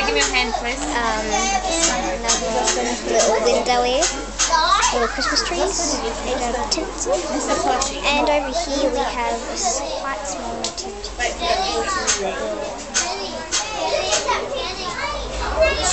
give me your hand, please? Another little window here. Little Christmas trees made out of tinsel. And over here we have a quite small nativity.